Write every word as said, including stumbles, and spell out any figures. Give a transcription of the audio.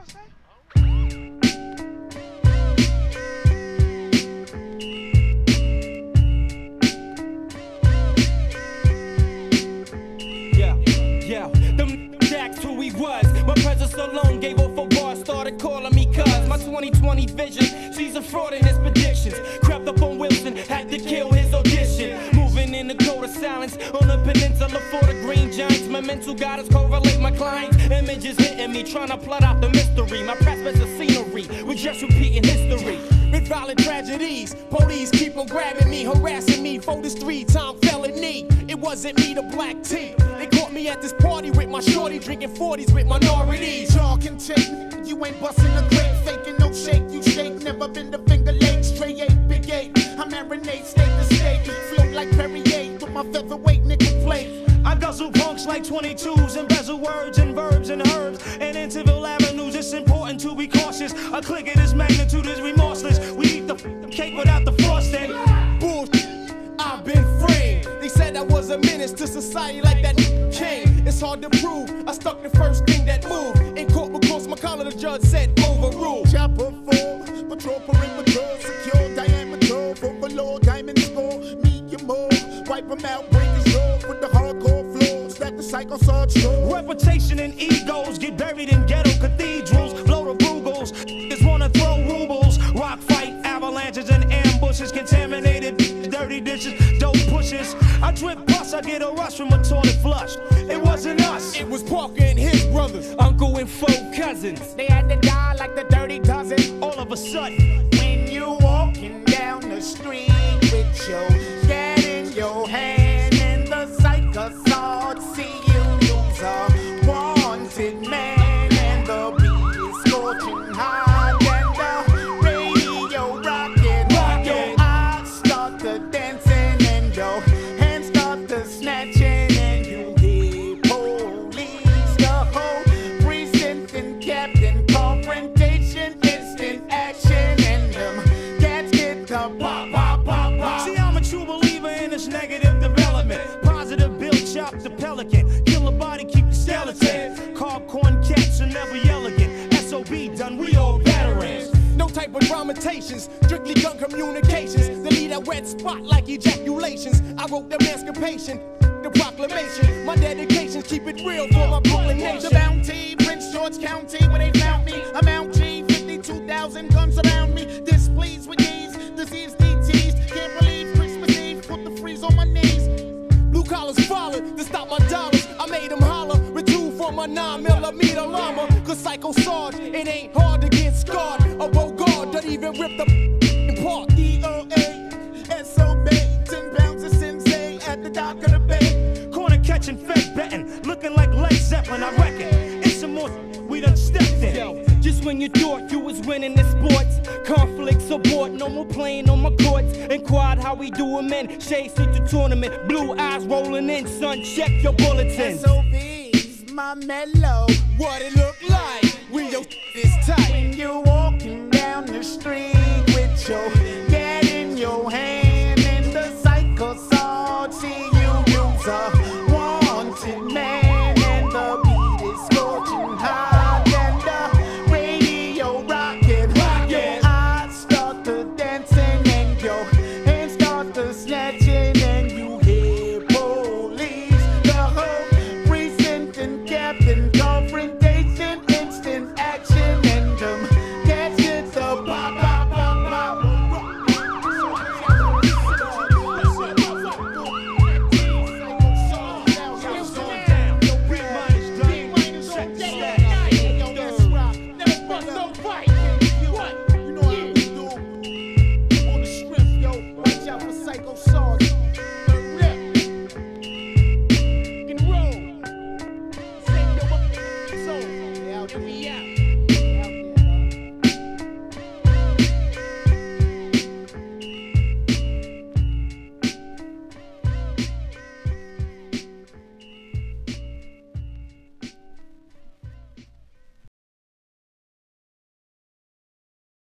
Yeah, yeah, them jacks who he was. My presence alone gave off a bar, started calling me cuz. My twenty twenty vision, she's a fraud in his predictions. Crept up on Wilson, had to kill his audition. Moving in the code of silence on the peninsula for the green giants. My mental goddess correlate my clients. Images hitting me, trying to plot out the mystery. My prospects are scenery, we just repeating history. With violent tragedies, police keep on grabbing me, harassing me for this three-time felony. It wasn't me, the black tea. They caught me at this party with my shorty, drinking forties with minorities. Y'all can take, you ain't busting a grape, faking no shake, you shake. Never been the Finger Lakes, straight eight, big eight. I marinate, state to state, float like Perrier with my featherweight nickel plate. I guzzle punks like twenty-twos, embezzle words and verbs and herbs and interval avenues. It's important to be cautious. A click of this magnitude is remorseless. We eat the cake without the frosting. Bullshit, I've been framed. They said I was a menace to society like that king. It's hard to prove. I stuck the first thing that moved. In court because my collar, the judge said overruled. Chopper four, patrol perimeter, secure diameter, overload, diamond score, medium more. Wipe them out, break his jaw with the hardcore floors that the psycho saw show. Reputation and egos get buried in ghetto cathedrals. Blow the Brugels, niggas wanna throw rubles. Rock fight, avalanches and ambushes. Contaminated, dirty dishes, dope pushes. I drip pus, I get a rush from a toilet flush. It wasn't us. It was Parker and his brothers, Uncle and four cousins. They had to die like the dirty dozen. All of a sudden, when you walking down the street with your gat in your hand and the psycho sword, see you lose a wanted man, and the beat is scorching hot and the radio rocking. Your eyes start to dancing and your hands start to snatching, and you hear police, the whole precinct and captain, confrontation, instant action, and them cats get the pop, pop, pop, pop. see, I'm a true believer in this negative development. Positive build, chop the pelican. Kill a body, keep the skeleton. Carb corn cats are never elegant. S O B done, we all veterans. No type of dramatizations, strictly gun communications. They leave that wet spot like ejaculations. I wrote the emancipation, the proclamation. My dedications keep it real for my Brooklyn nation. The bounty, Prince George County, where they found me. I'm out G, fifty-two thousand guns around me. Displeased with these disease D Ts. Can't believe Christmas Eve, put the freeze on my knees. Blue collars followed to stop my dollars. I made them holler, retrieve from my nine millimeter llama. Cause Psycho Sarge, it ain't hard to get scarred. A Bogard don't even rip the apart. E O A, S O B, ten pounds of sensei at the dock of the bay. Corner catching, fed betting, looking like Led Zeppelin, I reckon. It's some more we done stepped in. Yo, just when you thought you was winning the sports, conflicts abort, no more playing on my courts. Inquired how we do 'em in, shades to the tournament, blue eyes rolling in, son, check your bulletins. S O B's my mellow, what it look like when your is tight. When you walking down the street with your gat in your hand and the psycho sword, see you use a wanted man, and the beat is scorching hot and the radio rocking. Your eyes start to dancing and your hands start to snatching, and you hear police, the whole precinct and captain, confrontation, instant action, and them cats get the pop, pop, pop, pop. Psycho Sarge, the rip, and roll. Sing your soul. Out, we out.